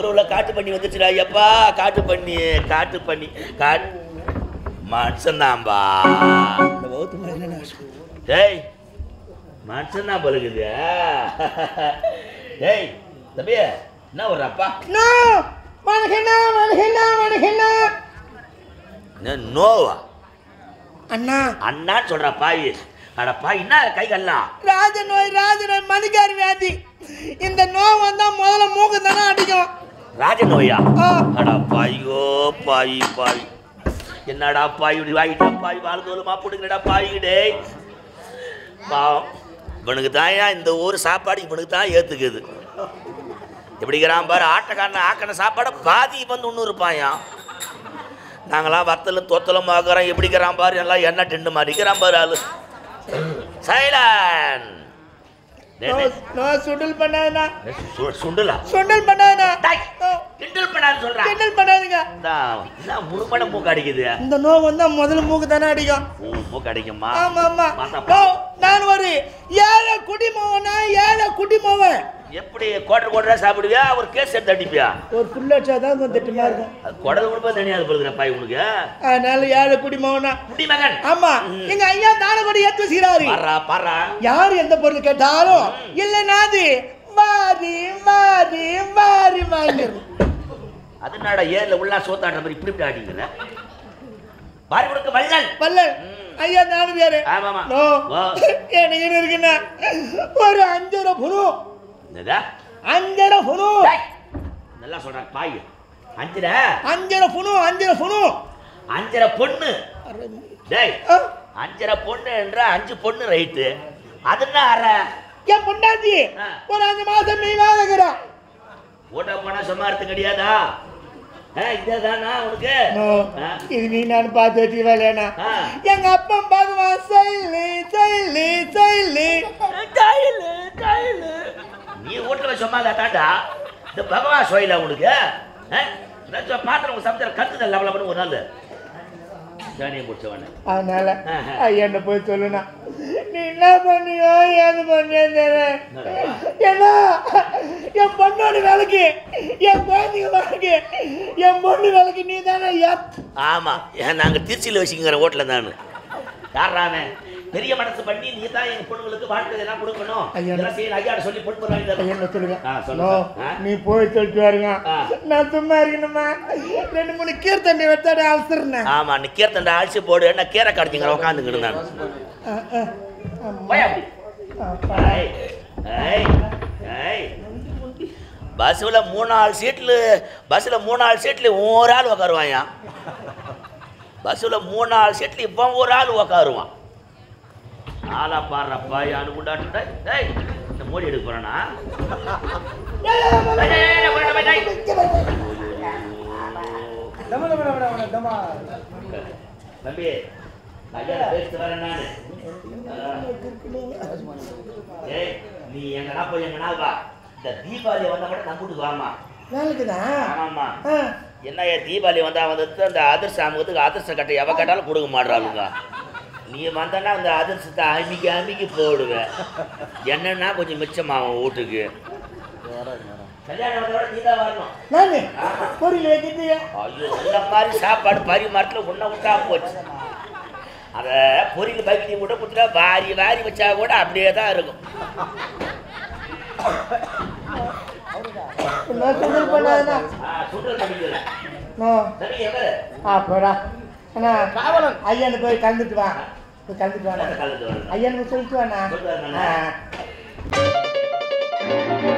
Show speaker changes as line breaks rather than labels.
உள்ள காட்டு பண்ணி வந்துச்சுடா எப்பா காட்டு பண்ணி மனுஷன்தான்பா டேய் மனுஷன் தான் பழுகுது டேய் தம்பி என்ன வர்றப்பா நோவா
அண்ணா
அண்ணான்னு சொல்ற பாய் அட பாய் என்ன கை கல்லாம்
ராஜநோய் மணிக்காரி வியாதி இந்த நோய் வந்தா முதல்ல மூக்கு தானே அடிக்கும்
ராஜநோயா அடா பாயோ பாய் என்னடா பாய் இப்படி வாங்கிட்டா பாய் வாழ்ந்தோலுமா போட்டுக்கிறடா பாய்கிட்டே பாவம் இவனுக்கு தாயா இந்த ஊர் சாப்பாடு இவனுக்கு தான் ஏற்றுக்குது எப்படிங்கிறான் பாரு ஆட்டக்காரனை ஆக்கின சாப்பாடை பாதி வந்து ஒன்று இருப்பாயான் நாங்களாம் வத்தலும் தொத்தலும் ஆக்குறோம் எப்படிங்கிறான் பாரு எல்லாம் எண்ணெய் டின்னு மாறிக்கிறான் பாரு ஆளு சைலன்
சுண்டல் பண்ணாதா
சுண்டலா
சுண்டல் பண்ணாதா
கிண்டல் பண்ணாது சொல்றா
கிண்டல் பண்ணாதுங்க
என்ன முழுமட மூக்கு அடிக்குது
இந்த நோய் வந்தா முதல்ல மூக்கு தானே அடிக்கும்
மூக்கு அடிக்குமா
ஆமா நான் ஒரு ஏழை குடிமோவன்
எப்படி கோட்டை சாப்பிடுவியா ஒரு கேஸ் எடுத்து அடிப்பியா
ஒரு புல்லட்சா தான் திட்டமா இருக்கும்
அது குடல் கொடுப்பா தெரியாது போலுங்கிற பாய் உனக்கு
அதனால ஏழை குடிமோவனா
குடிமகன்
ஆமா எங்க ஐயா தான கொடி ஏத்து வச்சுக்கிறாரு
பாரா
யாரு எந்த பொருள் கேட்டாலும் இல்லைனாது மாறி வாங்கிரு
அதனால ஏல உள்ள சோத்தாடுற மாதிரி இப்படி ஆடிங்கிற பாரி கொடுக்க வள்ளல்
ஐயா நானு பேரு
ஆமாமா
எனக்கு இருக்குன்னா ஒரு 5 புனு
என்னடா
5 புனு
நல்லா சொல்ற பாய்
5 புனு
5 பொண்ணு டேய் 5 பொண்ணு என்ற 5 பொண்ணு ரைட்டு அதுன்னா அரை
என் பொண்டாட்டி ஒரு 5 மாசம் நீ வாங்குறா
ஓட்ட போனா சும்மார்த்து கிடையாதா இதேதானா உனக்கு
இது நீ நான் பார்த்து வச்சு வேலையானா எங்க அப்பா பகவான்
நீ ஓட்டுல சும்மா தாண்டா இந்த பகவான் சோயில உனக்கு பாத்திரம் சமைச்சா கத்துதல் லெவல பண்ணி ஒரு நாள் ஜானியை முடிச்சவன
அதனால ஐயா போய் சொல்லுனா நீ என்ன பண்ணியோ ஏது பண்ணியோ ஏன்னா என் பொண்ணோட வேலைக்கு என் குழந்தைங்க வேலைக்கு என் பொண்ணு வேலைக்கு நீ தானே
ஆமா நாங்க திருச்சியில் வச்சுக்கிற ஓட்டில் தான் யாராமே பெரிய மனசு பண்ணி நீ தான் எங்க பொண்ணுங்களுக்கு வாழ்க்கை எல்லாம் கொடுக்கணும் ஐயாட சொல்லி பொண்ணு
நீ போய் சொல்லிட்டு வருங்க நான் சும்மா இருக்கணுமா 2-3 கீர்த்தண்டி வச்சாட அவசரம்
ஆமா நீ கீர்த்தண்ட அழிச்சு போடு என்ன கீரை கடிச்சிங்க உட்காந்துக்கிட்டு நான் பஸ்ஸில் 3-4 சீட்டில் ஒரு ஆள் உட்காருவாயா பஸ்ஸில் 3-4 சீட்டில் இப்போ ஒரு ஆள் உட்காருவான் ஆளா பாடுறப்பா அனுப்புண்டாட்டு இந்த மோடி எடுக்க போறானா தம்பி பேசிட்டு வரேன் நானு நீ எங்கடா போய் எங்கனா வா இந்த தீபாவளி வந்தா கூட நம்பிட்டு வாமா ஆமாம்மா என்ன தீபாவளி வந்தா வந்துட்டு அந்த அதிர்ஷ்ட அமுகத்துக்கு அதிர்ஷ்ட கட்டை எவ கேட்டாலும் கொடுக்க மாட்டாளுங்க நீ வந்தனா அந்த அதிர்ஷ்டத்தை அமிக்கி போடுவேன் என்னன்னா கொஞ்சம் மிச்சமாகும் வீட்டுக்கு கல்யாணத்தோட நீ தான் வரணும் ஐயோ இந்த மாதிரி சாப்பாடு பரிமாறத்துல உன்ன விட்டா போச்சு அதை பொரியல் பக்கி கூட கொடுத்துட்டா வாரி வச்சா கூட அப்படியே தான் இருக்கும்
ஐயா போய் கலந்துட்டு வா ஐயா சொல்லிட்டு வாண்ணா